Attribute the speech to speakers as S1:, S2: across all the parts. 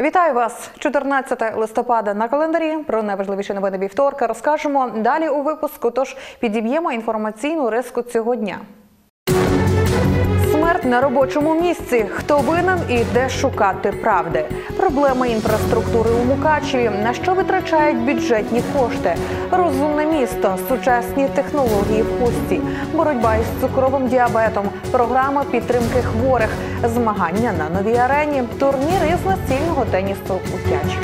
S1: Вітаю вас! 14 листопада на календарі. Про найважливіші новини вівторка розкажемо далі у випуску, тож підіб'ємо інформаційну риску цього дня. Смерть на робочому місці. Хто винен і де шукати правди? Проблеми інфраструктури у Мукачеві. На що витрачають бюджетні кошти? Розумне місто. Сучасні технології в Хустці. Боротьба із цукровим діабетом. Програма підтримки хворих. Змагання на новій арені. Турнір із настільного тенісу у Тячі.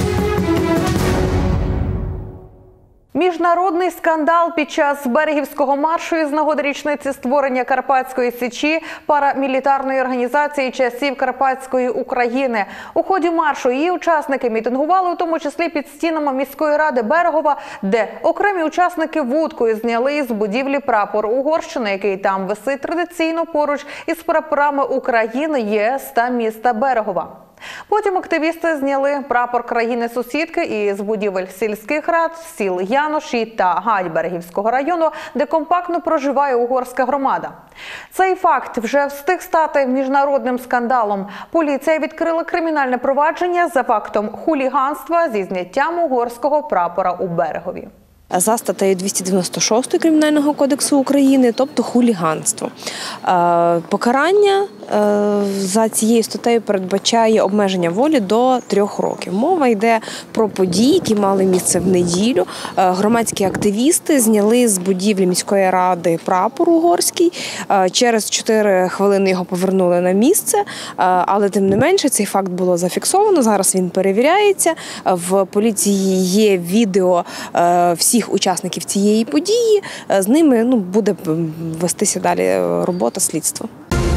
S1: Міжнародний скандал під час Берегівського маршу із нагоди річниці створення Карпатської Січі парамілітарної організації часів Карпатської України. У ході маршу її учасники мітингували, у тому числі під стінами міської ради Берегова, де окремі учасники вудкою зняли із будівлі прапор Угорщини, який там висить традиційно поруч із прапорами України, ЄС та міста Берегова. Потім активісти зняли прапор країни-сусідки із будівель сільських рад, сіл Яноші та Гать Берегівського району, де компактно проживає угорська громада. Цей факт вже встиг стати міжнародним скандалом. Поліція відкрила кримінальне провадження за фактом хуліганства зі зняттям угорського прапора у Берегові.
S2: За статтею 296 Кримінального кодексу України, тобто хуліганство. Покарання за цією статтею передбачає обмеження волі до 3 років. Мова йде про події, які мали місце в неділю. Громадські активісти зняли з будівлі міської ради прапор угорський. Через 4 хвилини його повернули на місце, але тим не менше цей факт було зафіксовано. Зараз він перевіряється. В поліції є відео всіх учасників цієї події, з ними буде вестися далі робота слідства.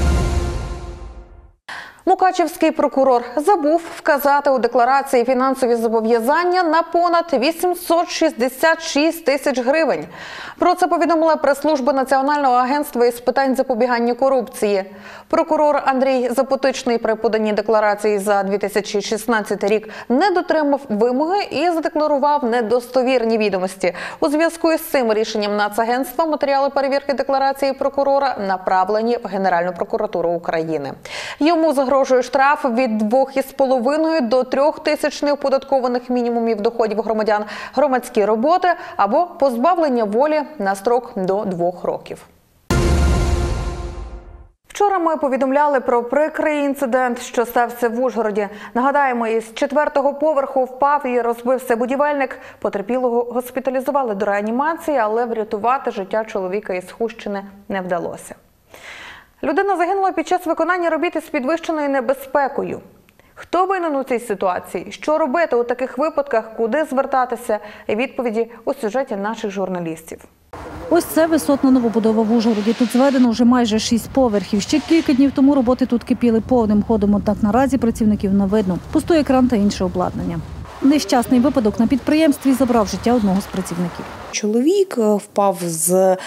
S1: Мукачевський прокурор забув вказати у декларації фінансові зобов'язання на понад 866 тисяч гривень. Про це повідомила прес-служба Національного агентства із питань запобігання корупції. Прокурор Андрій Запотичний при поданні декларації за 2016 рік не дотримав вимоги і задекларував недостовірні відомості. У зв'язку із цим рішенням Нацагентства матеріали перевірки декларації прокурора направлені в Генеральну прокуратуру України. Йому загрожує штраф від 2,5 до 3 тисяч неоподаткованих мінімумів доходів громадян, громадські роботи або позбавлення волі на строк до 2 років. Вчора ми повідомляли про прикрий інцидент, що стався в Ужгороді. Нагадаємо, із 4-го поверху впав і розбився будівельник. Потерпілого госпіталізували до реанімації, але врятувати життя чоловіка із Хустщини не вдалося. Людина загинула під час виконання робіт із підвищеною небезпекою. Хто винен у цій ситуації? Що робити у таких випадках? Куди звертатися? Відповіді у сюжеті наших журналістів.
S3: Ось це висотна новобудова в Ужгороді. Тут зведено вже майже 6 поверхів. Ще кілька днів тому роботи тут кипіли повним ходом, однак наразі працівників не видно. Пустує кран та інше обладнання. Нещасний випадок на підприємстві забрав життя одного з працівників.
S2: Чоловік впав з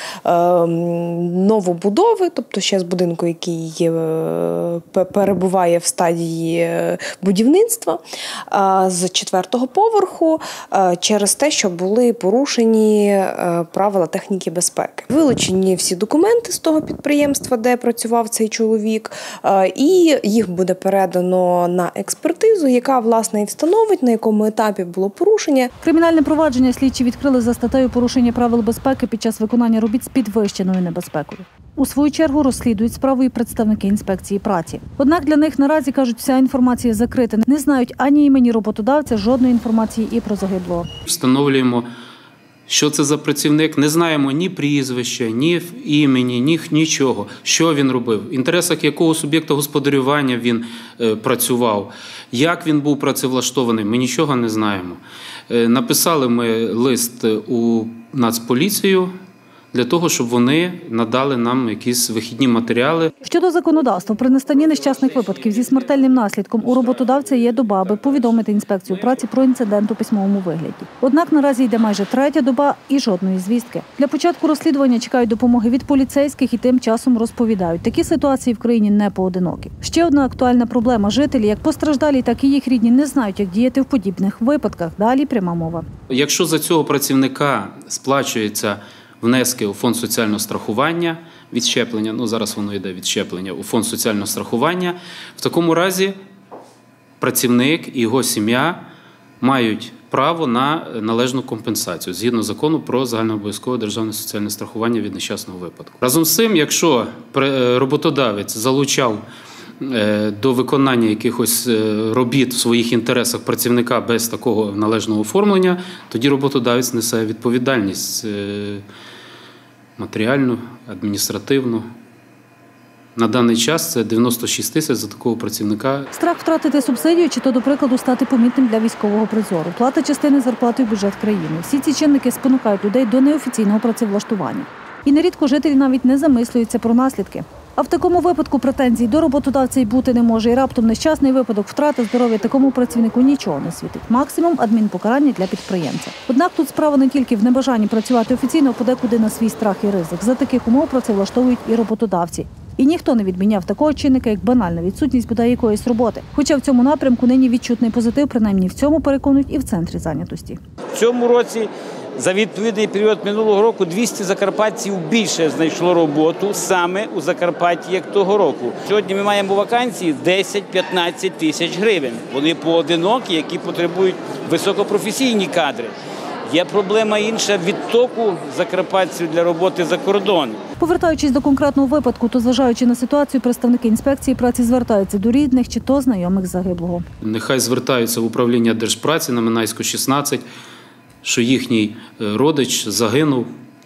S2: новобудови, тобто ще з будинку, який перебуває в стадії будівництва, з 4-го поверху через те, що були порушені правила техніки безпеки. Вилучені всі документи з того підприємства, де працював цей чоловік, і їх буде передано на експертизу, яка, власне, і встановить, на якому етапі було порушення.
S3: Кримінальне провадження слідчі відкрили за статтею порушення правил безпеки під час виконання робіт з підвищеною небезпекою. У свою чергу розслідують справу і представники інспекції праці. Однак для них наразі, кажуть, вся інформація закрита. Не знають ані імені роботодавця, жодної інформації і про загиблого.
S4: Встановлюємо, що це за працівник, не знаємо ні прізвища, ні імені, нічого, що він робив, в інтересах якого суб'єкта господарювання він працював, як він був працевлаштований, ми нічого не знаємо. Написали ми лист у Нацполіцію для того, щоб вони надали нам якісь вихідні матеріали.
S3: Щодо законодавства, при настанні нещасних випадків зі смертельним наслідком у роботодавця є доба, аби повідомити інспекцію праці про інцидент у письмовому вигляді. Однак наразі йде майже 3-я доба і жодної звістки. Для початку розслідування чекають допомоги від поліцейських і тим часом розповідають, такі ситуації в країні не поодинокі. Ще одна актуальна проблема – жителі, як постраждалі, так і їх рідні, не знають, як діяти в подібних випадках. Далі пряма мова.
S4: Якщо за цього працівника сплачується внески у фонд соціального страхування, відщеплення, зараз воно йде відщеплення у фонд соціального страхування, в такому разі працівник і його сім'я мають право на належну компенсацію згідно закону про загальнообов'язкове державне соціальне страхування від нещасного випадку. Разом з цим, якщо роботодавець залучав до виконання якихось робіт в своїх інтересах працівника без такого належного оформлення, тоді роботодавець несе відповідальність матеріальну, адміністративну. На даний час це 96 тисяч за такого працівника.
S3: Страх втратити субсидію чи то, до прикладу, стати помітним для військового призору. Плата частини зарплати в бюджет країни. Всі ці чинники спонукають людей до неофіційного працевлаштування. І нерідко жителі навіть не замислюються про наслідки. А в такому випадку претензій до роботодавця й бути не може. І раптом нещасний випадок втрати здоров'я такому працівнику нічого не світить. Максимум адмінпокарання для підприємця. Однак тут справа не тільки в небажанні працювати офіційно, подекуди на свій страх і ризик. За таких умов працевлаштовують і роботодавці. І ніхто не відміняв такого чинника, як банальна відсутність бодай якоїсь роботи. Хоча в цьому напрямку нині відчутний позитив, принаймні в цьому переконують і в центрі зайнятості.
S5: В цьому році за відповідний період минулого року 200 закарпатців більше знайшло роботу саме у Закарпатті, як того року. Сьогодні ми маємо вакансії 10-15 тисяч гривень. Вони поодинокі, які потребують високопрофесійні кадри. Є проблема інша – відтоку закарпатців для роботи за кордон.
S3: Повертаючись до конкретного випадку, то зважаючи на ситуацію, представники інспекції праці звертаються до рідних чи то знайомих загиблого.
S4: Нехай звертаються в управління Держпраці на Минайську, 16, що їхній родич загинув,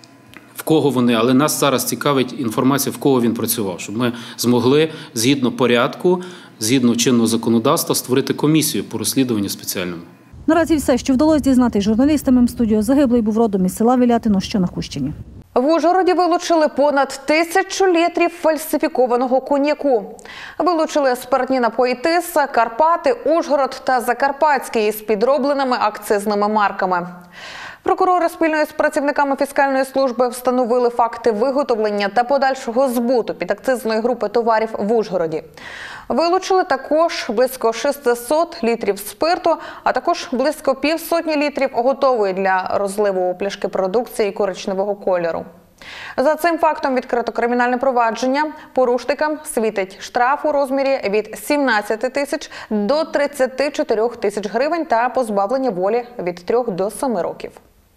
S4: в кого вони, але нас зараз цікавить інформація, в кого він працював, щоб ми змогли згідно порядку, згідно чинного законодавства створити комісію по розслідуванню спеціальному.
S3: Наразі все, що вдалося дізнатись журналістам М-студіо, загиблий був родом із села Вілятино, що на Хустині.
S1: В Ужгороді вилучили понад 1000 літрів фальсифікованого коньяку. Вилучили спиртні напої Тиса, Карпати, Ужгород та Закарпатський із підробленими акцизними марками. Прокурори спільно з працівниками фіскальної служби встановили факти виготовлення та подальшого збуту підакцизної групи товарів в Ужгороді. Вилучили також близько 600 літрів спирту, а також близько півсотні літрів готової для розливу у пляшки продукції коричневого кольору. За цим фактом відкрито кримінальне провадження. Порушникам світить штраф у розмірі від 17 тисяч до 34 тисяч гривень та позбавлення волі від 3 до 7 років.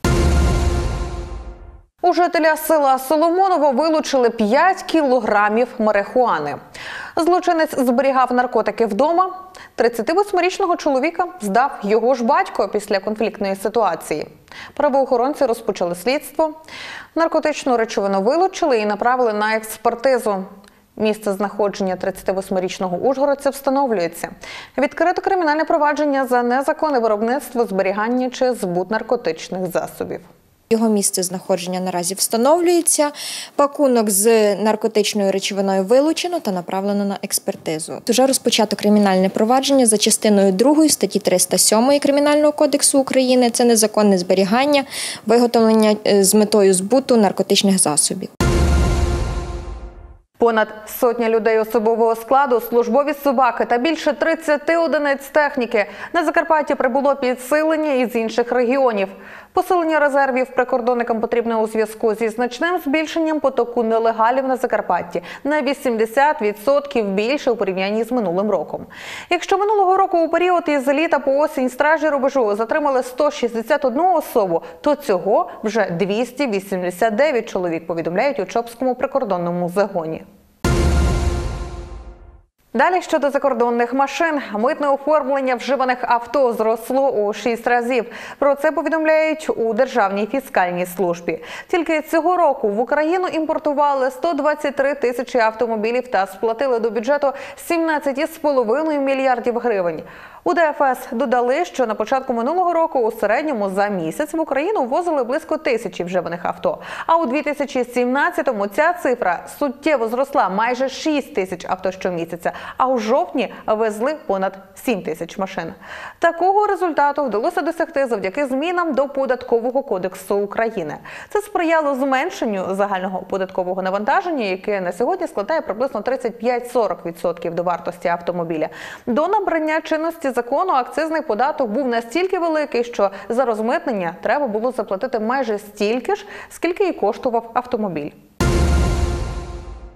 S1: У жителя села Соломоново вилучили 5 кілограмів марихуани. Злочинець зберігав наркотики вдома. 38-річного чоловіка здав його ж батько після конфліктної ситуації. Правоохоронці розпочали слідство. Наркотичну речовину вилучили і направили на експертизу. Місце знаходження 38-річного ужгородця встановлюється. Відкрито кримінальне провадження за незаконне виробництво, зберігання чи збут наркотичних засобів.
S6: Його місце знаходження наразі встановлюється. Пакунок з наркотичною речовиною вилучено та направлено на експертизу. Вже розпочато кримінальне провадження за частиною 2 статті 307 Кримінального кодексу України. Це незаконне зберігання, виготовлення з метою збуту наркотичних засобів.
S1: Понад сотня людей особового складу, службові собаки та більше 30 одиниць техніки. На Закарпатті прибуло підсилення із інших регіонів. Посилення резервів прикордонникам потрібне у зв'язку зі значним збільшенням потоку нелегалів на Закарпатті на 80% більше у порівнянні з минулим роком. Якщо минулого року у період із літа по осінь стражі рубежу затримали 161 особу, то цього вже 289 чоловік, повідомляють у Чопському прикордонному загоні. Далі щодо закордонних машин. Митне оформлення вживаних авто зросло у 6 разів. Про це повідомляють у Державній фіскальній службі. Тільки цього року в Україну імпортували 123 тисячі автомобілів та сплатили до бюджету 17,5 мільярдів гривень. У ДФС додали, що на початку минулого року у середньому за місяць в Україну ввозили близько 1000 вживаних авто. А у 2017-му ця цифра суттєво зросла – майже 6 тисяч авто щомісяця. А у жовтні везли понад 7 тисяч машин. Такого результату вдалося досягти завдяки змінам до Податкового кодексу України. Це сприяло зменшенню загального податкового навантаження, яке на сьогодні складає приблизно 35-40% до вартості автомобіля. До набрання чинності закону акцизний податок був настільки великий, що за розмитнення треба було заплатити майже стільки ж, скільки і коштував автомобіль.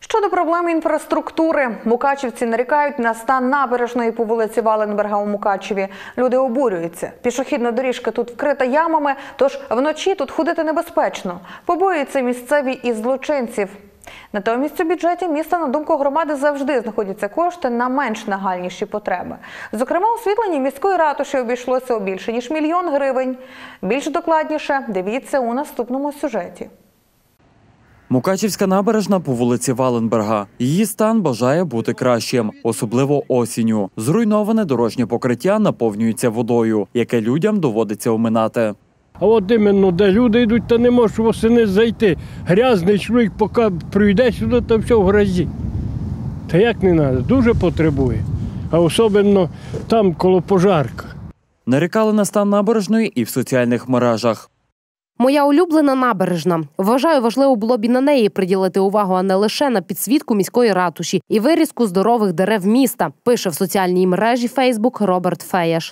S1: Щодо проблем інфраструктури, мукачівці нарікають на стан набережної по вулиці Валенберга у Мукачеві. Люди обурюються. Пішохідна доріжка тут вкрита ямами, тож вночі тут ходити небезпечно. Побоюються місцеві і злочинців. Натомість у бюджеті міста, на думку громади, завжди знаходяться кошти на менш нагальніші потреби. Зокрема, освітлення міської ратуші обійшлося у більше ніж 1 мільйон гривень. Більш докладніше дивіться у наступному сюжеті.
S7: Мукачівська набережна по вулиці Валенберга. Її стан бажає бути кращим, особливо осінню. Зруйноване дорожнє покриття наповнюється водою, яке людям доводиться оминати.
S8: А от іменно, де люди йдуть, то не можеш восени зайти. Грязний чоловік, поки прийде сюди, то все в грязі. Та як не треба, дуже потребує. А особливо там, коло пожарка.
S7: Нарікали на стан набережної і в соціальних мережах.
S9: Моя улюблена набережна. Вважаю, важливо було б і на неї приділити увагу, а не лише на підсвітку міської ратуші і вирізку здорових дерев міста, пише в соціальній мережі Facebook Роберт Феяш.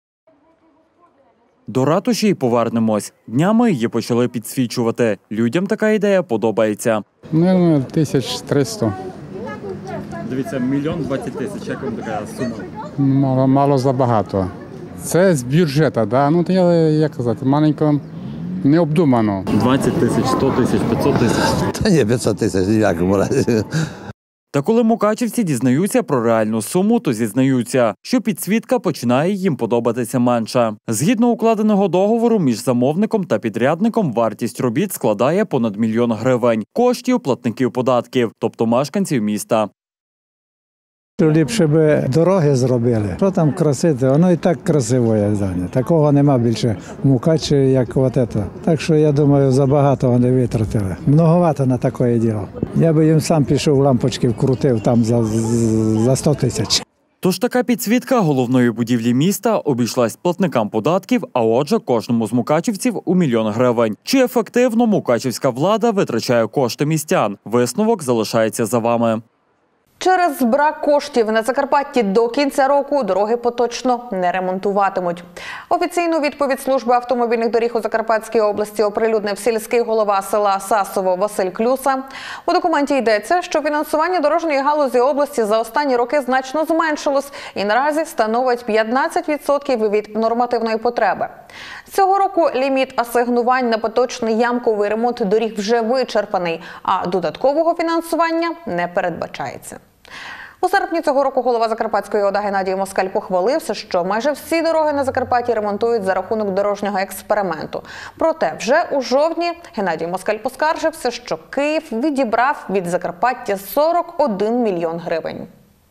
S7: До ратуші й повернемось. Днями її почали підсвічувати. Людям така ідея подобається.
S10: 1300.
S7: Дивіться, 1 20 000 000. Як вам така сума?
S10: Мало забагато. Це з бюджету, да? Ну, то як казати, маленько не обдумано.
S7: 20 000, 100 000, 500 000.
S11: Та ні, 500 000 ніякому разі.
S7: Та коли мукачівці дізнаються про реальну суму, то зізнаються, що підсвітка починає їм подобатися менше. Згідно укладеного договору між замовником та підрядником, вартість робіт складає понад 1 мільйон гривень – коштів платників податків, тобто мешканців міста.
S12: Ліпше б дороги зробили. Що там красити? Воно і так красиво, як зайне. Такого нема більше в Мукачеві, як от це. Так що, я думаю, забагато вони витратили. Многовато на таке діло. Я би їм сам пішов, лампочки вкрутив там за 100 000.
S7: Тож така підсвітка головної будівлі міста обійшлась платникам податків, а отже кожному з мукачівців у 1 мільйон гривень. Чи ефективно мукачівська влада витрачає кошти містян? Висновок залишається за вами.
S1: Через брак коштів на Закарпатті до кінця року дороги поточно не ремонтуватимуть. Офіційну відповідь служби автомобільних доріг у Закарпатській області оприлюднив сільський голова села Сасово Василь Клюса. У документі йдеться, що фінансування дорожньої галузі області за останні роки значно зменшилось і наразі становить 15% від нормативної потреби. Цього року ліміт асигнувань на поточний ямковий ремонт доріг вже вичерпаний, а додаткового фінансування не передбачається. У серпні цього року голова Закарпатської ОДА Геннадій Москаль похвалився, що майже всі дороги на Закарпатті ремонтують за рахунок дорожнього експерименту. Проте вже у жовтні Геннадій Москаль поскаржився, що Київ відібрав від Закарпаття 41 мільйон гривень.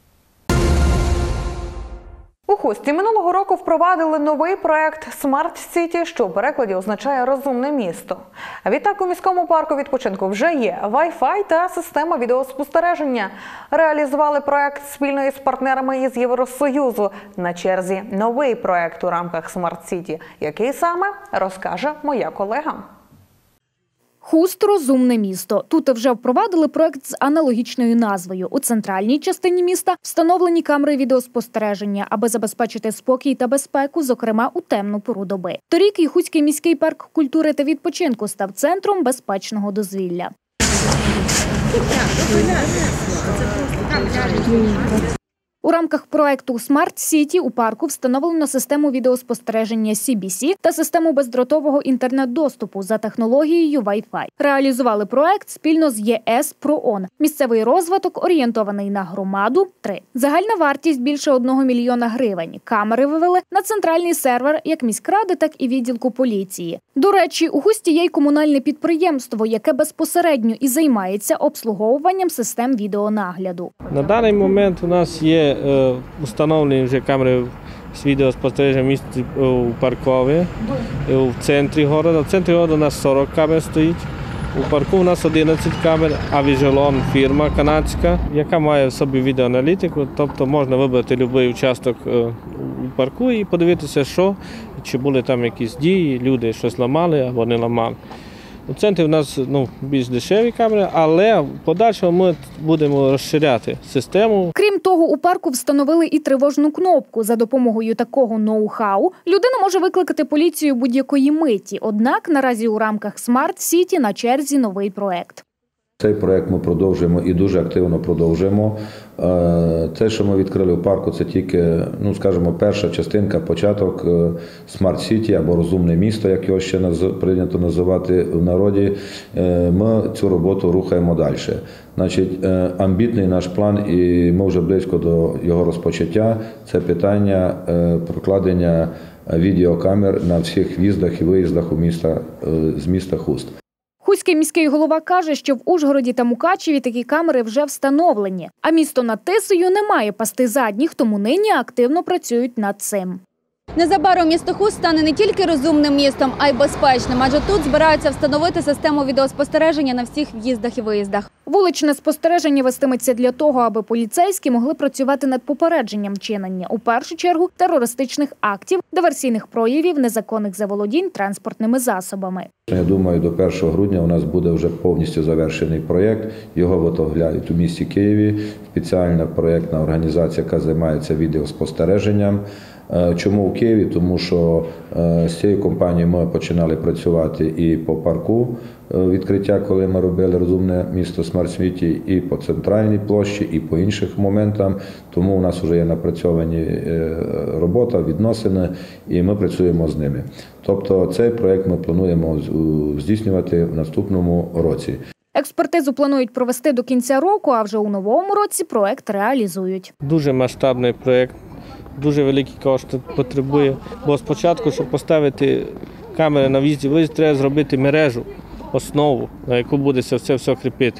S1: У Хусті минулого року впровадили новий проект «Смарт Сіті», що в перекладі означає «розумне місто». Відтак у міському парку відпочинку вже є Wi-Fi та система відеоспостереження. Реалізували проект спільно із партнерами із Євросоюзу. На черзі новий проект у рамках «Смарт Сіті». Який саме, розкаже моя колега.
S13: Хуст – розумне місто. Тут вже впровадили проект з аналогічною назвою. У центральній частині міста встановлені камери відеоспостереження, аби забезпечити спокій та безпеку, зокрема у темну пору доби. Торік Хуський міський парк культури та відпочинку став центром безпечного дозвілля. У рамках проекту «Смарт Сіті» у парку встановлено систему відеоспостереження CBC та систему бездротового інтернет-доступу за технологією Wi-Fi. Реалізували проект спільно з ЄС ПРООН. Місцевий розвиток орієнтований на громаду – 3. Загальна вартість – більше 1 мільйона гривень. Камери вивели на центральний сервер як міськради, так і відділку поліції. До речі, у Хусті є й комунальне підприємство, яке безпосередньо і займається обслуговуванням систем відеонагляду.
S8: На даний момент у нас є встановлені вже камери з відеоспостереження в місті у Паркові, в центрі міста. В центрі міста у нас 40 камер стоїть. У парку у нас 11 камер, Avigelon фірма канадська, яка має в собі відеоаналітику, тобто можна вибрати будь-який участок у парку і подивитися, чи були там якісь дії, люди щось ламали або не ламали. У центрі у нас більш дешеві камери, але в подальшому ми будемо розширяти систему.
S13: Крім того, у парку встановили і тривожну кнопку. За допомогою такого ноу-хау людина може викликати поліцію будь-якої миті. Однак наразі у рамках «Смарт Сіті» на черзі новий проект.
S14: Цей проєкт ми продовжуємо і дуже активно продовжуємо. Те, що ми відкрили в парку, це тільки, скажімо, перша частинка, початок Smart City або розумне місто, як його ще прийнято називати в народі. Ми цю роботу рухаємо далі. Значить, амбітний наш план, і ми вже близько до його розпочаття, це питання прокладення відеокамер на всіх в'їздах і виїздах з міста Хуст.
S13: Хуський міський голова каже, що в Ужгороді та Мукачеві такі камери вже встановлені. А місто над Тисою не має пасти задніх, тому нині активно працюють над цим.
S15: Незабаром місто Хуст стане не тільки розумним містом, а й безпечним, адже тут збираються встановити систему відеоспостереження на всіх в'їздах і виїздах.
S13: Вуличне спостереження вестиметься для того, аби поліцейські могли працювати над попередженням чинення, у першу чергу, терористичних актів, диверсійних проявів, незаконних заволодінь транспортними засобами.
S14: Я думаю, до 1 грудня у нас буде вже повністю завершений проєкт. Його виготовляють у місті Києві. Спеціальна проєктна організація, яка займається відеоспостереженням. Чому в Києві? Тому що з цією компанією ми починали працювати і по парку відкриття, коли ми робили розумне місто Smart City, і по центральній площі, і по інших моментам. Тому у нас вже є напрацьовані робота, відносини, і ми працюємо з ними. Тобто цей проєкт ми плануємо здійснювати в наступному році.
S13: Експертизу планують провести до кінця року, а вже у новому році проєкт реалізують.
S8: Дуже масштабний проєкт. Дуже великі кошти потребує, бо спочатку, щоб поставити камери на в'їзді, треба зробити мережу, основу, на яку буде це все кріпити.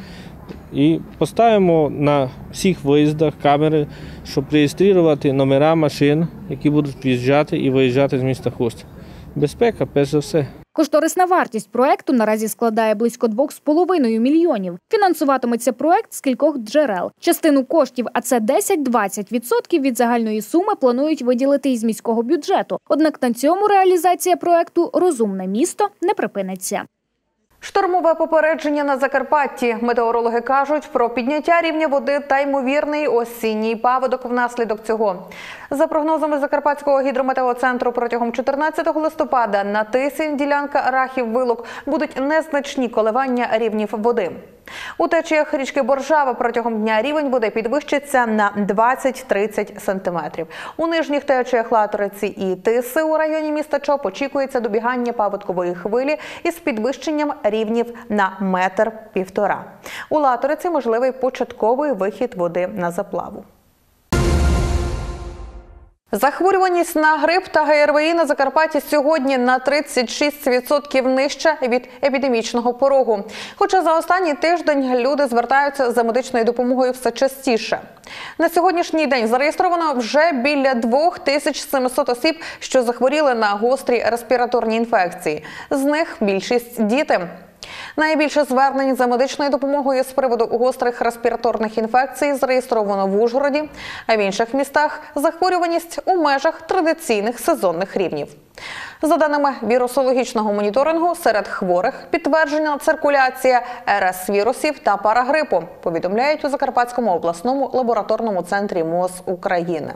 S8: І поставимо на всіх виїздах камери, щоб реєструвати номера машин, які будуть в'їжджати і виїжджати з міста Хуст. Безпека, перш за все.
S13: Кошторисна вартість проєкту наразі складає близько 2,5 мільйонів. Фінансуватиметься проєкт з кількох джерел. Частину коштів, а це 10-20% від загальної суми, планують виділити із міського бюджету. Однак на цьому реалізація проєкту «Розумне місто» не припиниться.
S1: Штормове попередження на Закарпатті. Метеорологи кажуть про підняття рівня води та ймовірний осінній паводок внаслідок цього. За прогнозами Закарпатського гідрометеоцентру, протягом 14 листопада на Тисі, ділянка Рахів-Вилок, будуть незначні коливання рівнів води. У течіях річки Боржава протягом дня рівень води підвищиться на 20-30 см. У нижніх течіях Латориці і Тиси у районі міста Чоп очікується добігання паводкової хвилі із підвищенням рівнів на 1–1,5 метра. У Латориці можливий початковий вихід води на заплаву. Захворюваність на грип та ГРВІ на Закарпатті сьогодні на 36% нижча від епідемічного порогу. Хоча за останній тиждень люди звертаються за медичною допомогою все частіше. На сьогоднішній день зареєстровано вже біля 2700 осіб, що захворіли на гострі респіраторні інфекції. З них більшість – діти. Найбільше звернень за медичною допомогою з приводу гострих респіраторних інфекцій зареєстровано в Ужгороді, а в інших містах захворюваність у межах традиційних сезонних рівнів. За даними вірусологічного моніторингу, серед хворих підтверджена циркуляція РС-вірусів та парагрипу, повідомляють у Закарпатському обласному лабораторному центрі МОЗ України.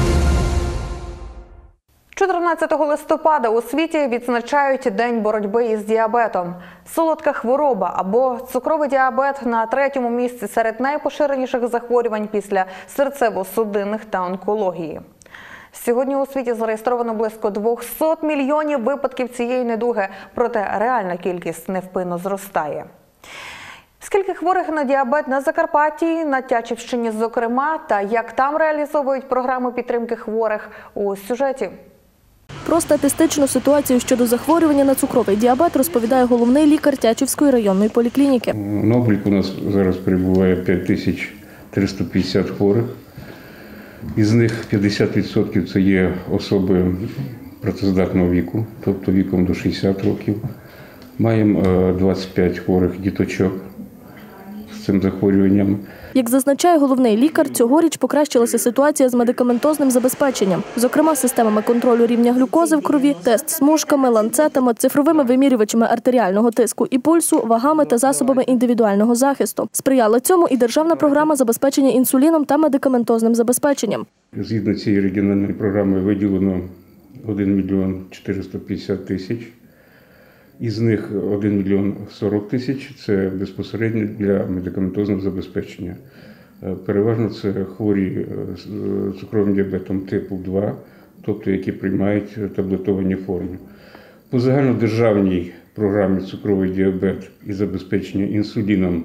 S1: 14 листопада у світі відзначають День боротьби із діабетом. Солодка хвороба або цукровий діабет на 3-му місці серед найпоширеніших захворювань після серцево-судинних та онкології. Сьогодні у світі зареєстровано близько 200 мільйонів випадків цієї недуги, проте реальна кількість невпинно зростає. Скільки хворих на діабет на Закарпатті, на Тячівщині зокрема, та як там реалізовують програми підтримки хворих у сюжеті.
S16: Про статистичну ситуацію щодо захворювання на цукровий діабет розповідає головний лікар Тячівської районної поліклініки.
S17: На обліку у нас зараз перебуває 5350 хворих. Із них 50% – це є особи працездатного віку, тобто віком до 60 років. Маємо 25 хворих діточок з цим захворюванням.
S16: Як зазначає головний лікар, цьогоріч покращилася ситуація з медикаментозним забезпеченням. Зокрема, системами контролю рівня глюкози в крові, тест-смужками, ланцетами, цифровими вимірювачами артеріального тиску і пульсу, вагами та засобами індивідуального захисту. Сприяла цьому і державна програма забезпечення інсуліном та медикаментозним забезпеченням.
S17: Згідно цієї регіональної програми виділено 1 мільйон 450 тисяч із них 1 мільйон 40 тисяч – це безпосередньо для медикаментозного забезпечення. Переважно це хворі з цукровим діабетом типу 2, тобто які приймають таблетовані форми. По загальнодержавній програмі «Цукровий діабет» і забезпечення інсуліном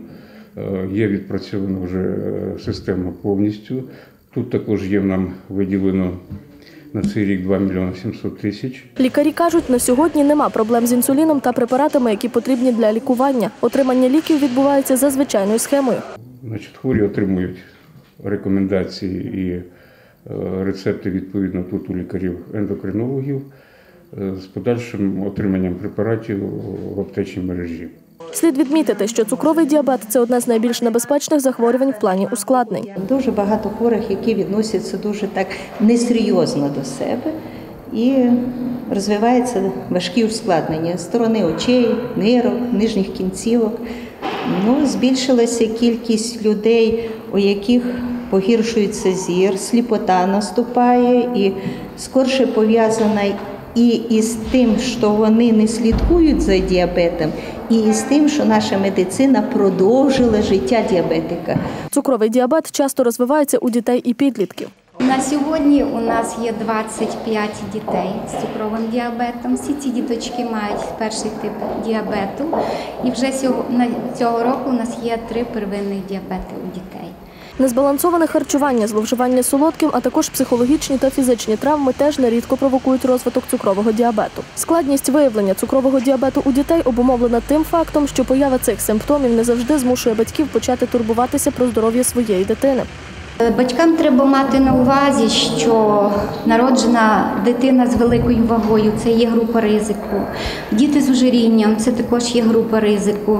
S17: є відпрацьована вже система повністю. Тут також є нам виділено на цей рік 2 мільйони 700 тисяч.
S16: Лікарі кажуть, на сьогодні нема проблем з інсуліном та препаратами, які потрібні для лікування. Отримання ліків відбувається за звичайною схемою.
S17: Хворі отримують рекомендації і рецепти відповідно тут у лікарів-ендокринологів з подальшим отриманням препаратів в аптечній мережі.
S16: Слід відмітити, що цукровий діабет – це одне з найбільш небезпечних захворювань в плані ускладнень.
S18: Дуже багато хворих, які відносяться дуже так несерйозно до себе і розвиваються важкі ускладнення сторони очей, нирок, нижніх кінцівок. Збільшилася кількість людей, у яких погіршується зір, сліпота наступає і скорше пов'язана і із тим, що вони не слідкують за діабетом, і з тим, що наша медицина продовжила життя діабетика.
S16: Цукровий діабет часто розвивається у дітей і підлітків.
S19: На сьогодні у нас є 25 дітей з цукровим діабетом. Всі ці діточки мають перший тип діабету. І вже цього року у нас є 3 первинних діабети у дітей.
S16: Незбалансоване харчування, зловживання солодким, а також психологічні та фізичні травми теж нерідко провокують розвиток цукрового діабету. Складність виявлення цукрового діабету у дітей обумовлена тим фактом, що поява цих симптомів не завжди змушує батьків почати турбуватися про здоров'я своєї дитини.
S19: Батькам треба мати на увазі, що народжена дитина з великою вагою – це є група ризику. Діти з ожирінням – це також є група ризику.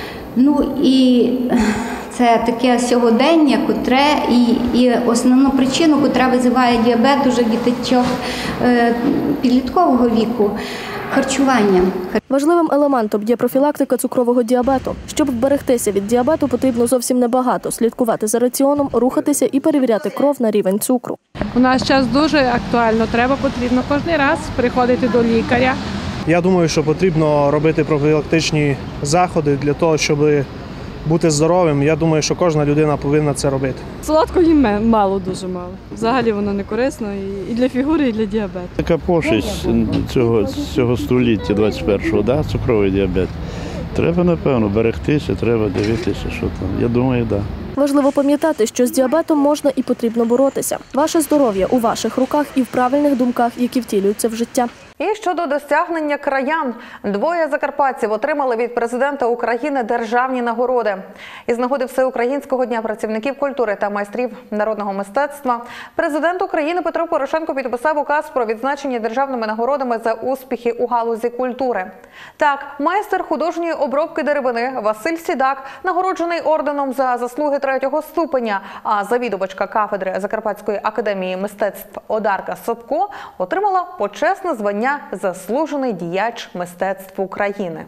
S19: І це таке сьогодення, котре і основну причину, котра визиває діабет уже діточок підліткового віку – харчування.
S16: Важливим елементом є профілактика цукрового діабету. Щоб вберегтися від діабету, потрібно зовсім небагато – слідкувати за раціоном, рухатися і перевіряти кров на рівень цукру.
S20: У нас час дуже актуально, потрібно кожен раз приходити до лікаря.
S21: Я думаю, що потрібно робити профілактичні заходи для того, щоб бути здоровим. Я думаю, що кожна людина повинна це робити.
S22: Солодко їм мало, дуже мало. Взагалі воно не корисно і для фігури, і для діабету.
S23: Така пошесть цього століття 21-го, цукровий діабет. Треба, напевно, берегтися, треба дивитися, що там. Я думаю, так.
S16: Важливо пам'ятати, що з діабетом можна і потрібно боротися. Ваше здоров'я у ваших руках і в правильних думках, які втілюються в життя.
S1: І щодо досягнення краян. 2 закарпатців отримали від президента України державні нагороди. Із нагоди Всеукраїнського дня працівників культури та майстрів народного мистецтва президент України Петро Порошенко підписав указ про відзначення державними нагородами за успіхи у галузі культури. Так, майстер художньої обробки деревини Василь Сідак нагороджений орденом за заслуги 3-го ступеня, а завідувачка кафедри Закарпатської академії мистецтв Одарка Собко отримала почесне звання «Заслужений діяч мистецтв України».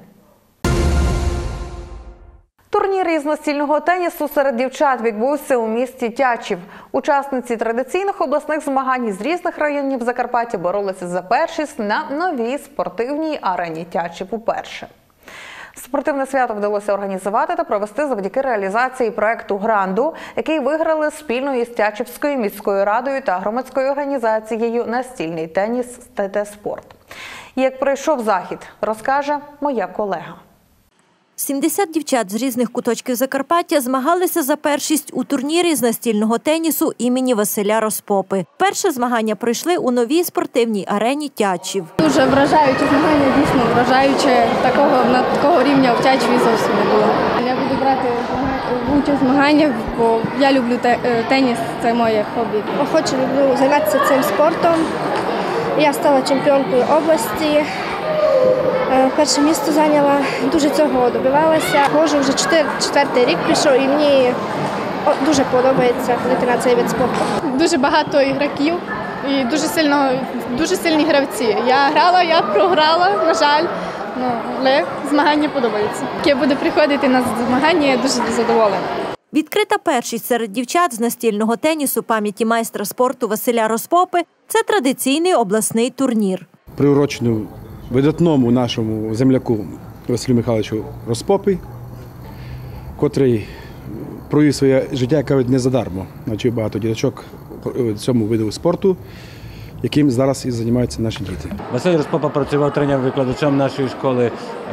S1: Турнір із настільного тенісу серед дівчат відбувся у місті Тячів. Учасниці традиційних обласних змагань з різних районів Закарпаття боролися за першість на новій спортивній арені Тячів уперше. Спортивне свято вдалося організувати та провести завдяки реалізації проєкту «Гранду», який виграли спільно із Тячівською міською радою та громадською організацією «Настільний теніс ТТ Спорт». Як пройшов захід, розкаже моя колега.
S24: 70 дівчат з різних куточків Закарпаття змагалися за першість у турнірі з настільного тенісу імені Василя Розпопи. Перше змагання пройшли у новій спортивній арені Тячів.
S25: Дуже вражаюче змагання, дійсно вражаюче. Такого рівня в Тячеві зовсім не було. Я буду брати участь в змаганнях, бо я люблю теніс, це моє хобі.
S26: Хочу люблю займатися цим спортом. Я стала чемпіонкою області. Перше місце зайняла, дуже цього добивалася. Ходжу вже 4-й рік пішов і мені дуже подобається ходити на цей вид спорту.
S25: Дуже багато ігроків і дуже сильні гравці. Я грала, я програла, на жаль, але змагання подобаються. Я буду приходити на змагання, я дуже задоволена.
S24: Відкрита першість серед дівчат з настільного тенісу пам'яті майстра спорту Василя Розпопи – це традиційний обласний турнір.
S27: Приурочений
S2: видатному нашому земляку Василю Михайловичу Розпопі, котрий провів своє життя, як кажуть, не задармо. Навчив багато діточок цьому виду спорту, яким зараз і займаються наші діти.
S3: Василь Розпопа працював тренером-викладачем нашої школи.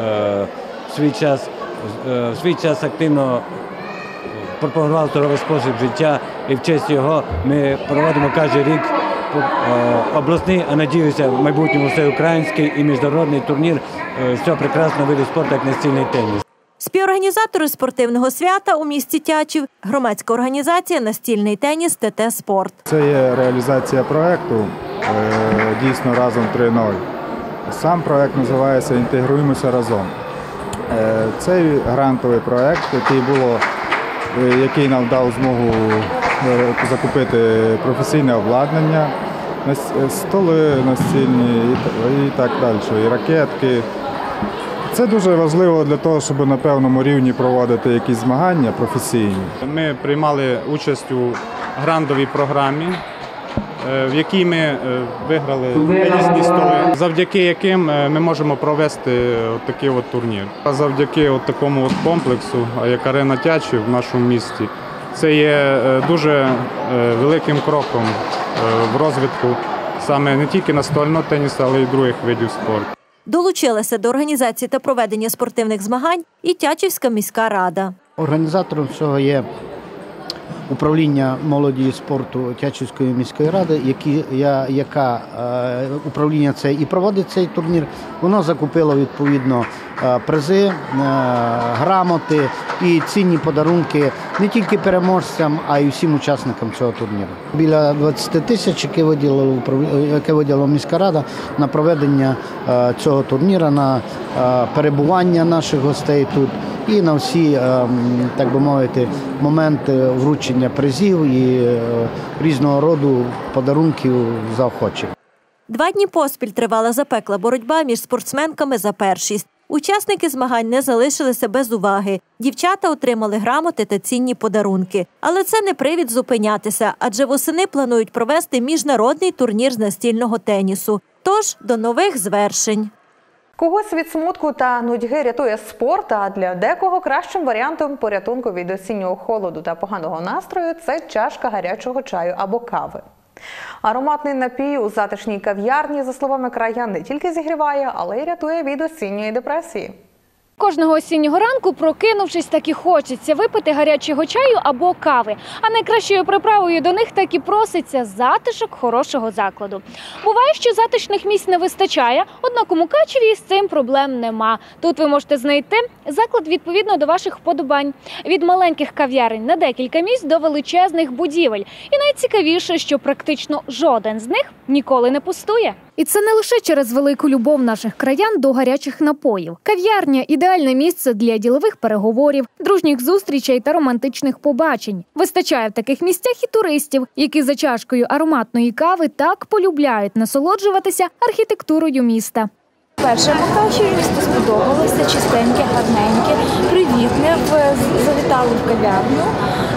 S3: В свій час активно пропагував здоровий спосіб життя, і в честь його ми проводимо кожен рік обласний, а надіюся, в майбутньому всеукраїнський і міжнародний турнір з цього прекрасного виду спорту, як настільний теніс.
S24: Співорганізатори спортивного свята у місті Тячів – громадська організація «Настільний теніс ТТ Спорт».
S4: Це є реалізація проєкту «Дійсно разом 3.0». Сам проєкт називається «Інтегруємося разом». Цей грантовий проєкт, який нам дав змогу закупити професійне обладнання, столи настільні і так далі, і ракетки. Це дуже важливо для того, щоб на певному рівні проводити якісь змагання професійні.
S5: Ми приймали участь у грантовій програмі, в якій ми виграли тенісні столи, завдяки яким ми можемо провести такий турнір. Завдяки такому комплексу, як Арена Тячів в нашому місті, це є дуже великим кроком в розвитку саме не тільки настільного тенісу, але й других видів спорту.
S24: Долучилася до організації та проведення спортивних змагань і Тячівська міська рада.
S6: Організатором цього є управління молоді і спорту Тячівської міської ради, яка управління це і проводить цей турнір. Воно закупило відповідно призи, грамоти і цінні подарунки не тільки переможцям, а й усім учасникам цього турніру. Біля 20 тисяч, яке виділила міська рада на проведення цього турніру, на перебування наших гостей тут і на всі, так би мовити, моменти вручення призів і різного роду подарунків заохочень.
S24: 2 дні поспіль тривала запекла боротьба між спортсменками за першість. Учасники змагань не залишилися без уваги. Дівчата отримали грамоти та цінні подарунки. Але це не привід зупинятися, адже восени планують провести міжнародний турнір з настільного тенісу. Тож до нових звершень.
S1: Когось від смутку та нудьги рятує спорт, а для декого кращим варіантом порятунку від осіннього холоду та поганого настрою – це чашка гарячого чаю або кави. Ароматний напій у затишній кав'ярні, за словами краян, не тільки зігріває, але й рятує від осінньої депресії.
S13: Кожного осіннього ранку, прокинувшись, так і хочеться випити гарячого чаю або кави. А найкращою приправою до них так і проситься затишок хорошого закладу. Буває, що затишних місць не вистачає, однак у Мукачеві з цим проблем нема. Тут ви можете знайти заклад відповідно до ваших вподобань. Від маленьких кав'ярень на декілька місць до величезних будівель. І найцікавіше, що практично жоден з них ніколи не пустує. І це не лише через велику любов наших краян до гарячих напоїв. Кав'ярня – ідеальне місце для ділових переговорів, дружніх зустрічей та романтичних побачень. Вистачає в таких місцях і туристів, які за чашкою ароматної кави так полюбляють насолоджуватися архітектурою міста.
S9: Перше Мукачеві місто сподобалося, чистеньке, гарненьке, привітне. Завітали в кав'ярню,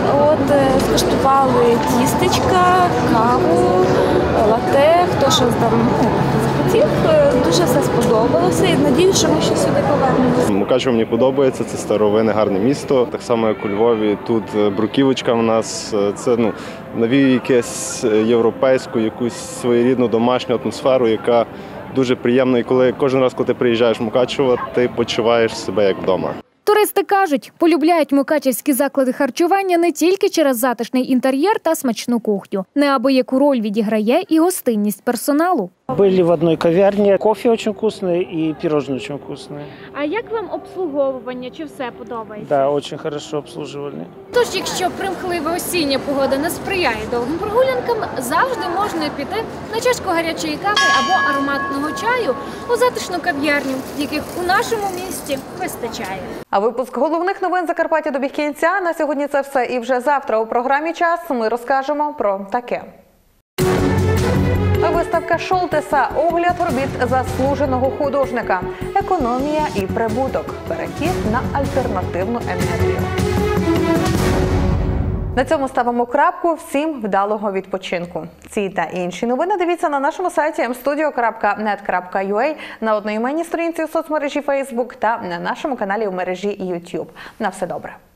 S9: скуштували тістечка, каву, лате, хто що там захотів. Дуже все сподобалося і надіюсь, що ми ще сюди повернемося.
S27: Мукачево мені подобається, це старовинне, гарне місто. Так само, як у Львові, тут бруківочка в нас, це навіює якусь європейську, якусь своєрідну домашню атмосферу, яка дуже приємно, і кожен раз, коли ти приїжджаєш в Мукачево, ти почуваєш себе як вдома.
S13: Туристи кажуть, полюбляють мукачевські заклади харчування не тільки через затишний інтер'єр та смачну кухню. Неабияку роль відіграє і гостинність персоналу.
S28: Были в одной кав'ярні, кофе очень вкусный и пирожные очень вкусные.
S13: А як вам обслуговування? Чи все подобається?
S28: Да, очень хорошо обслуживали.
S13: Тож, якщо примхлива осіння погода не сприяє довгим прогулянкам, завжди можна піти на чашку гарячої кави або ароматного чаю у затишну кав'ярню, яких у нашому місті вистачає.
S1: А випуск головних новин Закарпаття добіг кінця. На сьогодні це все. І вже завтра у програмі «Час» ми розкажемо про таке. Виставка Шолтеса, огляд робіт заслуженого художника, економія і прибуток, перехід на альтернативну енергію. На цьому ставимо крапку. Всім вдалого відпочинку. Ці та інші новини дивіться на нашому сайті mstudio.net.ua, на одноіменній сторінці у соцмережі Facebook та на нашому каналі у мережі YouTube. На все добре.